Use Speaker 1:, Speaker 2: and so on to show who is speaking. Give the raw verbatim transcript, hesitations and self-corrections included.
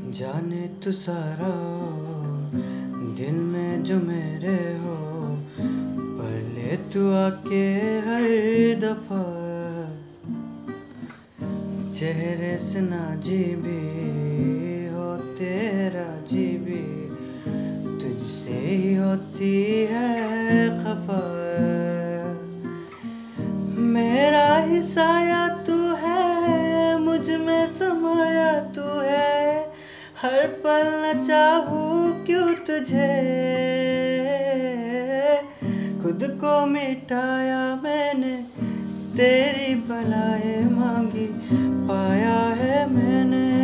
Speaker 1: जाने तू सारा दिल में जो मेरे हो, पहले तू आके हर दफा चेहरे से ना जी भी हो, तेरा जी भी तुझसे ही होती है खफा। मेरा ही साया तू है, मुझ में समाया तू है, हर पल न चाहूँ क्यों तुझे। खुद को मिटाया मैंने, तेरी भलाई मांगी, पाया है मैंने